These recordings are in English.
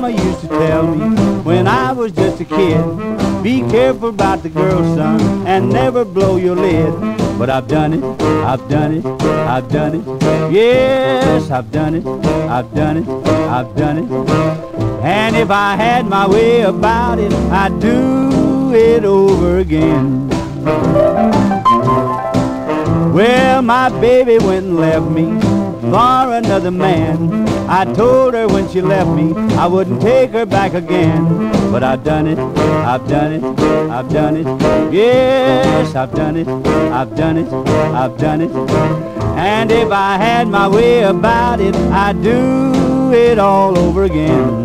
used to tell me when I was just a kid, be careful about the girl, son, and never blow your lid. But I've done it, I've done it, I've done it. Yes, I've done it, I've done it, I've done it. And if I had my way about it, I'd do it over again. Well, my baby went and left me for another man. I told her when she left me I wouldn't take her back again. But I've done it, I've done it, I've done it. Yes, I've done it, I've done it, I've done it. And if I had my way about it, I'd do it all over again.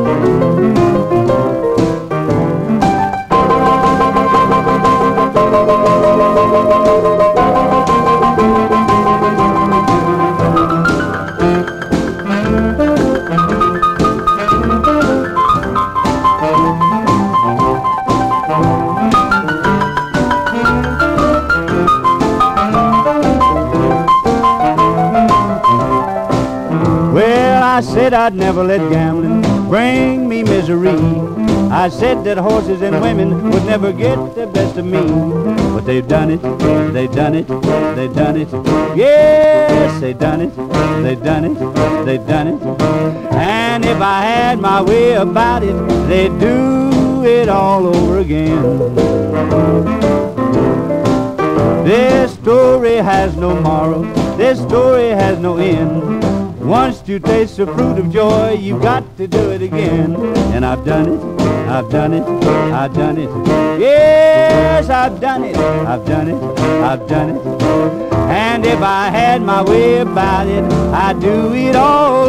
I said I'd never let gambling bring me misery. I said that horses and women would never get the best of me. But they've done it, they've done it, they've done it. Yes, they've done it, they've done it, they've done it. And if I had my way about it, they'd do it all over again. This story has no moral, this story has no end. Once you taste the fruit of joy, you've got to do it again. And I've done it, I've done it, I've done it. Yes, I've done it, I've done it, I've done it. And if I had my way about it, I'd do it all